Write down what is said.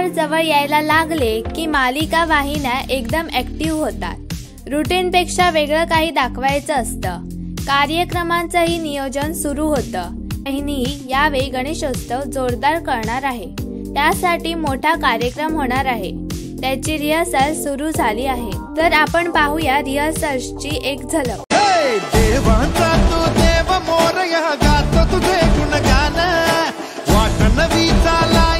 जवळ यायला लागले की मालिका वाहिन्या एकदम ऍक्टिव्ह होतात। रुटीन पेक्षा वेगळं काही दाखवायचं असतं। कार्यक्रमांचंही नियोजन सुरू होतं। वाहिनी यावेळी गणेशोत्सव जोरदार करणार आहे, त्यासाठी मोठा कार्यक्रम होणार आहे। त्याची रिहर्सल सुरू झाली आहे, तर आपण पाहूया रिहर्सलची एक झलक। देवांचा तू देव मोरया, गातो तुझे गुणगान, वाट नवी चाला